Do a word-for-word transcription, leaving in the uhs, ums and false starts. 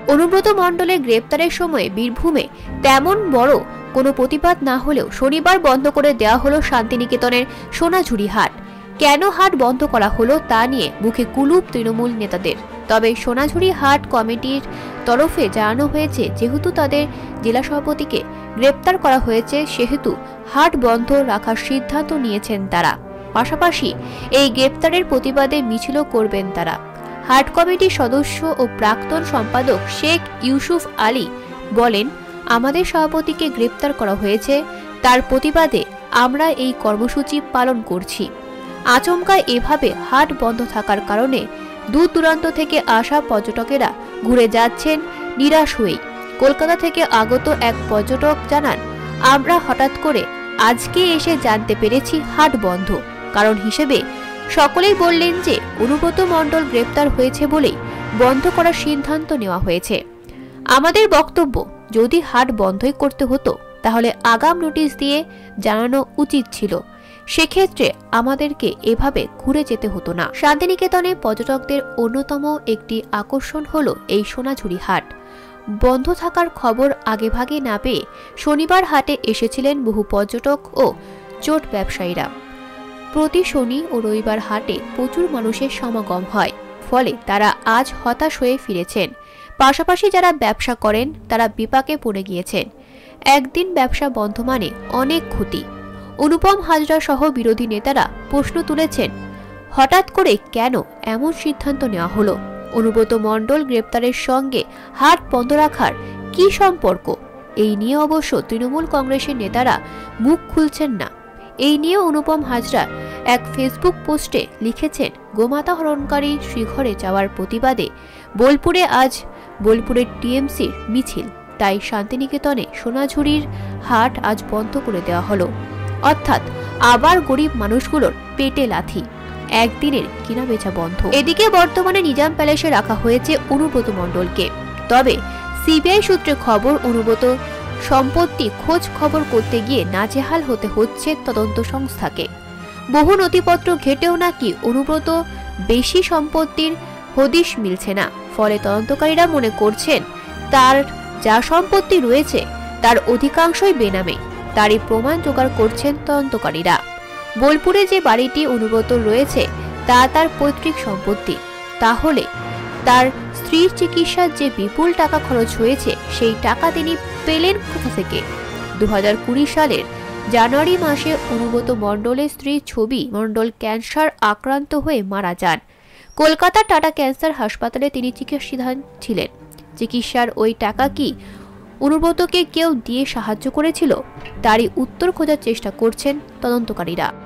অনুব্রত মণ্ডলের গ্রেপ্তারের সময় বীরভূমে তেমন বড় কোনো প্রতিবাদ না হলেও শনিবার বন্ধ করে দেওয়া হলো শান্তিনিকেতনের সোনাঝুরি হাট। কেন হাট বন্ধ করা হলো তা নিয়ে মুখে কুলুপ তৃণমূল নেতাদের। তবে সোনাঝুরি হাট কমিটির তরফে জানানো হয়েছে, যেহেতু তাদের জেলা সভাপতিকে গ্রেপ্তার করা হয়েছে সেহেতু হাট বন্ধ রাখার সিদ্ধান্ত নিয়েছেন তারা। পাশাপাশি এই গ্রেপ্তারের প্রতিবাদে মিছিলও করবেন তারা। হাট কমিটির সদস্য ও প্রাক্তন সম্পাদক শেখ ইউসুফ আলী বলেন, আমাদের সভাপতিকে গ্রেপ্তার করা হয়েছে, তার প্রতিবাদে আমরা এই কর্মসূচি পালন করছি। আচমকা এভাবে হাট বন্ধ থাকার কারণে দূর দূরান্ত থেকে আসা পর্যটকেরা ঘুরে যাচ্ছেন নিরাশ হয়েই। কলকাতা থেকে আগত এক পর্যটক জানান, আমরা হঠাৎ করে আজকে এসে জানতে পেরেছি হাট বন্ধ। কারণ হিসেবে সকলেই বললেন যে অনুব্রত মণ্ডল গ্রেপ্তার হয়েছে বলেই বন্ধ করার সিদ্ধান্ত নেওয়া হয়েছে। আমাদের বক্তব্য, যদি হাট বন্ধই করতে হতো তাহলে আগাম নোটিশ দিয়ে জানানো উচিত ছিল, সেক্ষেত্রে আমাদেরকে এভাবে ঘুরে যেতে হতো না। শান্তিনিকেতনে পর্যটকদের অন্যতম একটি আকর্ষণ হলো এই সোনাঝুরি হাট। বন্ধ থাকার খবর আগেভাগে না পেয়ে শনিবার হাটে এসেছিলেন বহু পর্যটক ও চোট ব্যবসায়ীরা। প্রতি শনি ও রবিবার হাটে প্রচুর মানুষের সমাগম হয়, ফলে তারা আজ হতাশ হয়ে ফিরেছেন। পাশাপাশি যারা ব্যবসা করেন তারা বিপাকে পড়ে গিয়েছেন। একদিন ব্যবসা বন্ধ মানে অনেক ক্ষতি। অনুপম হাজরা সহ বিরোধী নেতারা প্রশ্ন তুলেছেন, হঠাৎ করে কেন এমন সিদ্ধান্ত নেওয়া হলো? অনুব্রত মণ্ডল গ্রেপ্তারের সঙ্গে হাট বন্ধ রাখার কি সম্পর্ক? এই নিয়ে অবশ্য তৃণমূল কংগ্রেসের নেতারা মুখ খুলছেন না। এই নিয়ে অনুপম হাজরা এক ফেসবুক পোস্টে লিখেছেন, গোমাতা হরণকারী শ্রীঘরে যাওয়ার প্রতিবাদে বোলপুরে আজ বোলপুরের টিএমসির মিছিল, তাই শান্তিনিকেতনে সোনাঝুরির হাট আজ বন্ধ করে দেওয়া হলো। অর্থাৎ আবার গরিব মানুষগুলোর পেটে লাথি, একদিনের কিনা বেচা বন্ধ। এদিকে বর্তমানে নিজাম প্যালেসে রাখা হয়েছে অনুব্রত মণ্ডলকে। তবে সিবিআই সূত্রে খবর, অনুব্রত সম্পত্তি খোঁজ খবর করতে গিয়ে নাজেহাল হতে হচ্ছে তদন্ত সংস্থাকে। বহু নথিপত্র ঘেটেও নাকি অনুব্রত বেশি সম্পত্তির হদিশ মিলছে না। ফলে তদন্তকারীরা মনে করছেন তার যা সম্পত্তি রয়েছে তার অধিকাংশই বেনামে। তারই প্রমাণ জোগাড় করছেন তদন্তকারীরা। বোলপুরে যে বাড়িটি অনুব্রত রয়েছে তা তার পৈতৃক সম্পত্তি। তাহলে তার স্ত্রীর চিকিৎসার যে বিপুল টাকা খরচ হয়েছে সেই টাকা তিনি পেলেন কোথা থেকে? দু হাজার কুড়ি সালের জানুয়ারি মাসে অনুব্রত মণ্ডলের স্ত্রীর ছবি মণ্ডল ক্যান্সার আক্রান্ত হয়ে মারা যান। কলকাতার টাটা ক্যান্সার হাসপাতালে তিনি চিকিৎসাধীন ছিলেন। চিকিৎসার ওই টাকা কি অনুব্রতকে কেউ দিয়ে সাহায্য করেছিল? তারই উত্তর খোঁজার চেষ্টা করছেন তদন্তকারীরা।